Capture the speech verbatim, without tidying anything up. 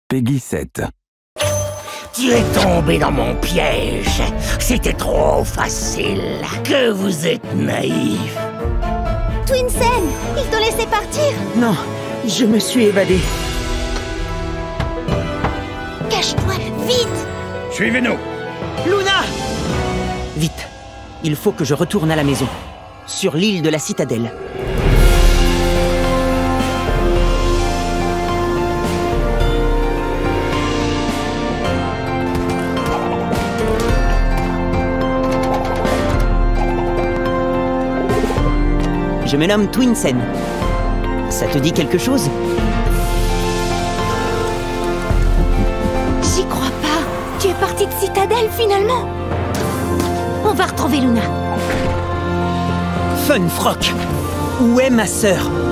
Peggy sept. Tu es tombé dans mon piège. C'était trop facile. Que vous êtes naïf. Twinsen, ils t'ont laissé partir? Non, je me suis évadé. Cache-toi, vite! Suivez-nous. Luna! Vite, il faut que je retourne à la maison, sur l'île de la Citadelle. Je me nomme Twinsen. Ça te dit quelque chose? J'y crois pas. Tu es parti de Citadelle finalement. On va retrouver Luna. Funfrock! Où est ma sœur?